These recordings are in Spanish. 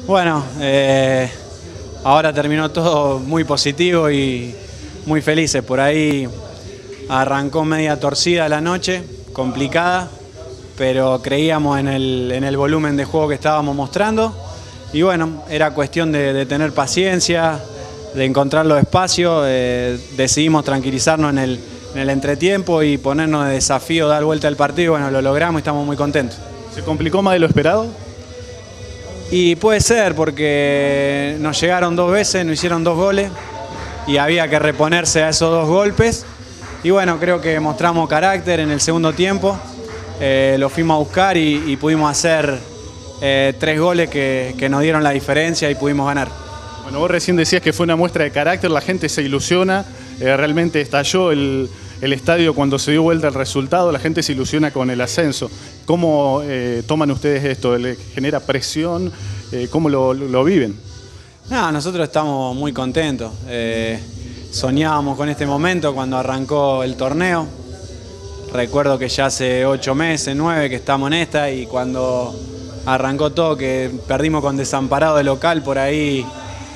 Bueno, ahora terminó todo muy positivo y muy felices. Por ahí arrancó media torcida la noche, complicada, pero creíamos en el volumen de juego que estábamos mostrando. Y bueno, era cuestión de tener paciencia, de encontrar los espacios. Decidimos tranquilizarnos en el entretiempo y ponernos de desafío, dar vuelta al partido. Y bueno, lo logramos y estamos muy contentos. ¿Se complicó más de lo esperado? Y puede ser, porque nos llegaron 2 veces, nos hicieron 2 goles y había que reponerse a esos 2 golpes. Y bueno, creo que mostramos carácter en el segundo tiempo, lo fuimos a buscar y pudimos hacer 3 goles que nos dieron la diferencia y pudimos ganar. Bueno, vos recién decías que fue una muestra de carácter, la gente se ilusiona, realmente estalló el estadio cuando se dio vuelta el resultado, la gente se ilusiona con el ascenso. ¿Cómo toman ustedes esto? ¿Les genera presión? ¿Cómo lo viven? No, nosotros estamos muy contentos. Soñábamos con este momento cuando arrancó el torneo. Recuerdo que ya hace 8 meses, 9 que estamos en esta, y cuando arrancó todo, que perdimos con Desamparado de local, por ahí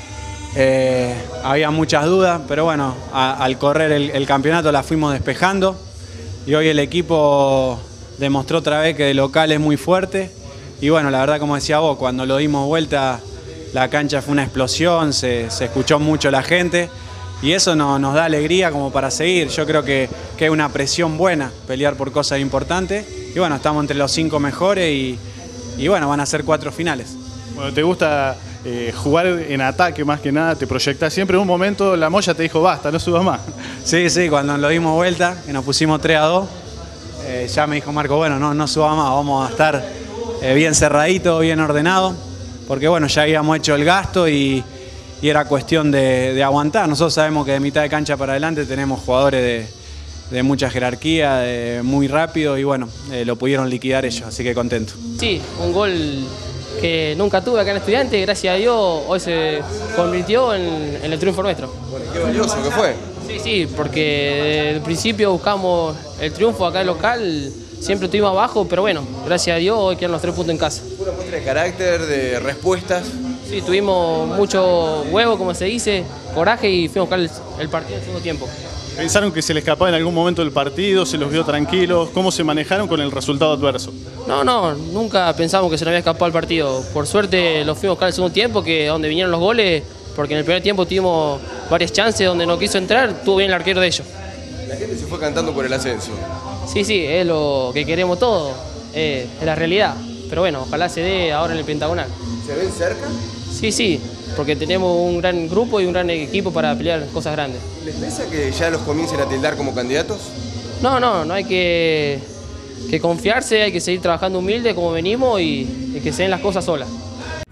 había muchas dudas, pero bueno, al correr el campeonato la fuimos despejando y hoy el equipo demostró otra vez que de local es muy fuerte. Y bueno, la verdad, como decía vos, cuando lo dimos vuelta la cancha fue una explosión, se escuchó mucho la gente y eso nos da alegría como para seguir. Yo creo que es una presión buena pelear por cosas importantes y bueno, estamos entre los 5 mejores y bueno, van a ser 4 finales. Bueno, ¿te gusta jugar en ataque más que nada? ¿Te proyectás siempre? En un momento la Moya te dijo, basta, no subas más. Sí, cuando lo dimos vuelta, que nos pusimos 3-2, ya me dijo Marco, bueno, no subas más, vamos a estar bien cerradito, bien ordenado, porque bueno, ya habíamos hecho el gasto y era cuestión de aguantar. Nosotros sabemos que de mitad de cancha para adelante tenemos jugadores de mucha jerarquía, muy rápido y bueno, lo pudieron liquidar ellos, así que contento. Sí, un gol que nunca tuve acá en Estudiantes, gracias a Dios hoy se convirtió en el triunfo nuestro. Bueno, qué valioso que fue. Sí, porque desde el principio buscamos el triunfo acá en local, siempre estuvimos abajo, pero bueno, gracias a Dios hoy quedan los 3 puntos en casa. Una muestra de carácter, de respuestas. Sí, tuvimos mucho huevo, como se dice, coraje y fuimos a buscar el partido en el segundo tiempo. ¿Pensaron que se les escapaba en algún momento del partido? ¿Se los vio tranquilos? ¿Cómo se manejaron con el resultado adverso? No, nunca pensamos que se nos había escapado el partido. Por suerte lo fuimos a buscar en el segundo tiempo, que es donde vinieron los goles, porque en el primer tiempo tuvimos varias chances donde no quiso entrar, estuvo bien el arquero de ellos. La gente se fue cantando por el ascenso. Sí, es lo que queremos todos, es la realidad. Pero bueno, ojalá se dé ahora en el Pentagonal. ¿Se ven cerca? Sí, porque tenemos un gran grupo y un gran equipo para pelear cosas grandes. ¿Les pesa que ya los comiencen a tildar como candidatos? No hay que confiarse, hay que seguir trabajando humilde como venimos y que se den las cosas solas.